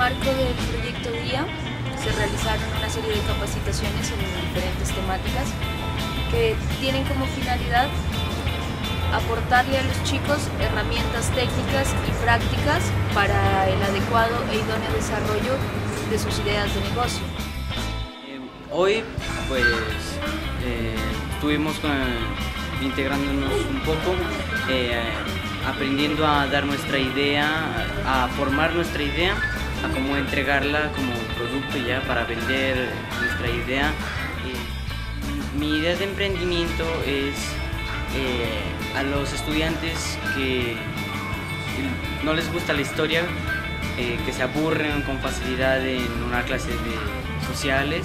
marco del proyecto DIA se realizaron una serie de capacitaciones en diferentes temáticas que tienen como finalidad aportarle a los chicos herramientas técnicas y prácticas para el adecuado e idóneo desarrollo de sus ideas de negocio. Hoy pues estuvimos integrándonos un poco, aprendiendo a dar nuestra idea, a formar nuestra idea, a cómo entregarla como producto ya para vender nuestra idea. Mi idea de emprendimiento es a los estudiantes que no les gusta la historia, que se aburren con facilidad en una clase de sociales,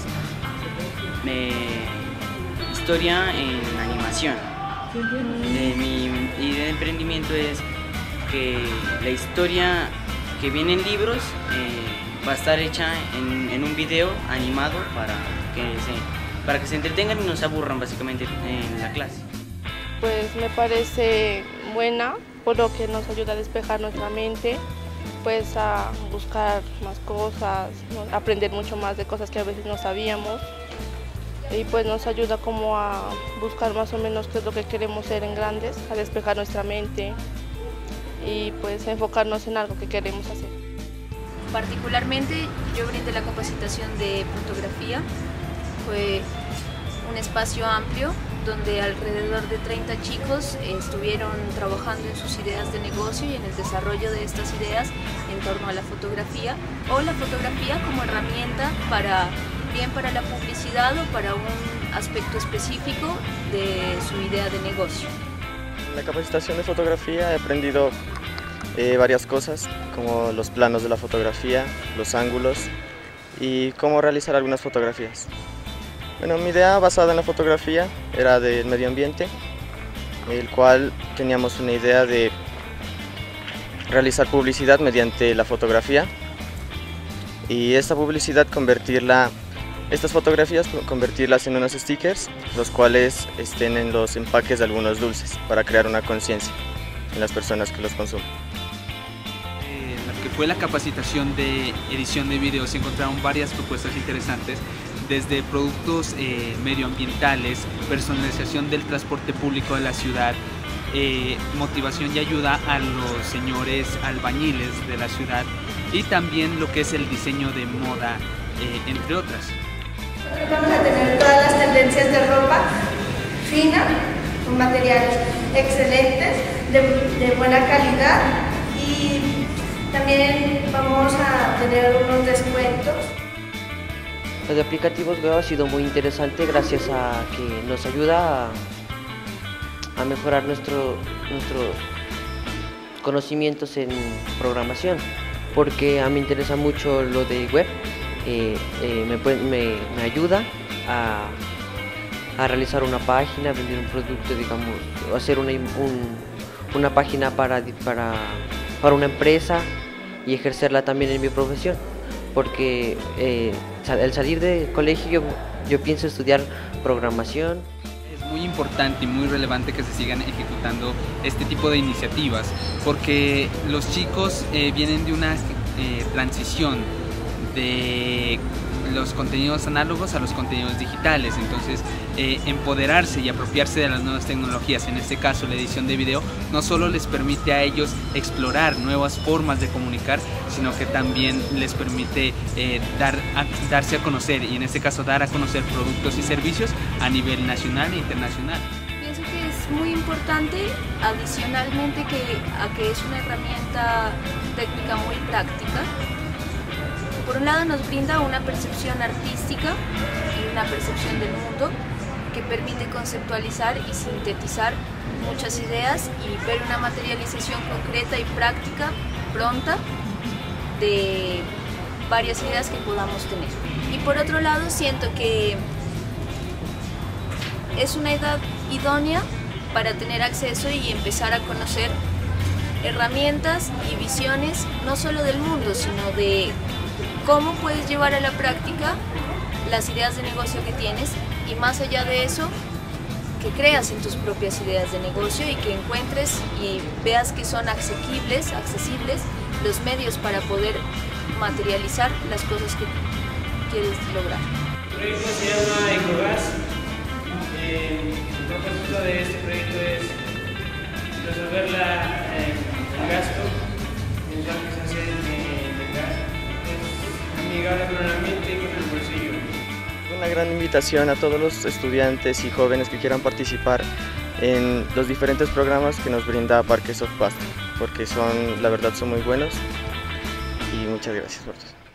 historia en animación. Mi idea de emprendimiento es que la historia que viene en libros va a estar hecha en un video animado para que se entretengan y no se aburran básicamente en la clase. Pues me parece buena, por lo que nos ayuda a despejar nuestra mente, pues a buscar más cosas, aprender mucho más de cosas que a veces no sabíamos, y pues nos ayuda como a buscar más o menos qué es lo que queremos ser en grandes, a despejar nuestra mente y pues enfocarnos en algo que queremos hacer. Particularmente yo brindé la capacitación de fotografía. Fue un espacio amplio donde alrededor de 30 chicos estuvieron trabajando en sus ideas de negocio y en el desarrollo de estas ideas en torno a la fotografía, o la fotografía como herramienta bien para la publicidad o para un aspecto específico de su idea de negocio. En la capacitación de fotografía he aprendido varias cosas, como los planos de la fotografía, los ángulos y cómo realizar algunas fotografías. Bueno, mi idea basada en la fotografía era del medio ambiente, el cual teníamos una idea de realizar publicidad mediante la fotografía y esta publicidad estas fotografías convertirlas en unos stickers, los cuales estén en los empaques de algunos dulces para crear una conciencia en las personas que los consumen. Lo que fue la capacitación de edición de video se encontraron varias propuestas interesantes, desde productos medioambientales, personalización del transporte público de la ciudad, motivación y ayuda a los señores albañiles de la ciudad, y también lo que es el diseño de moda, entre otras. Vamos a tener todas las tendencias de ropa fina, con materiales excelentes, de buena calidad, y también vamos a tener unos descuentos. Lo de aplicativos web ha sido muy interesante gracias a que nos ayuda a mejorar nuestros conocimientos en programación, porque a mí me interesa mucho lo de web. Me ayuda a realizar una página, vender un producto, digamos, hacer una página para una empresa y ejercerla también en mi profesión, porque al salir del colegio yo pienso estudiar programación. Es muy importante y muy relevante que se sigan ejecutando este tipo de iniciativas, porque los chicos vienen de una transición de los contenidos análogos a los contenidos digitales. Entonces empoderarse y apropiarse de las nuevas tecnologías, en este caso la edición de video, no solo les permite a ellos explorar nuevas formas de comunicar, sino que también les permite darse a conocer, y en este caso dar a conocer productos y servicios a nivel nacional e internacional. Pienso que es muy importante, adicionalmente a que es una herramienta técnica muy práctica. Por un lado nos brinda una percepción artística y una percepción del mundo que permite conceptualizar y sintetizar muchas ideas y ver una materialización concreta y práctica pronta de varias ideas que podamos tener. Y por otro lado siento que es una edad idónea para tener acceso y empezar a conocer herramientas y visiones no solo del mundo, sino de cómo puedes llevar a la práctica las ideas de negocio que tienes, y más allá de eso, que creas en tus propias ideas de negocio y que encuentres y veas que son accesibles los medios para poder materializar las cosas que quieres lograr. El proyecto se llama Ecogas. El propósito de este proyecto es resolver el gasto mensual que se hace del gas. Es amigable con el ambiente y con el bolsillo. Una gran invitación a todos los estudiantes y jóvenes que quieran participar en los diferentes programas que nos brinda Parque Soft Pasto, porque la verdad son muy buenos, y muchas gracias por todo.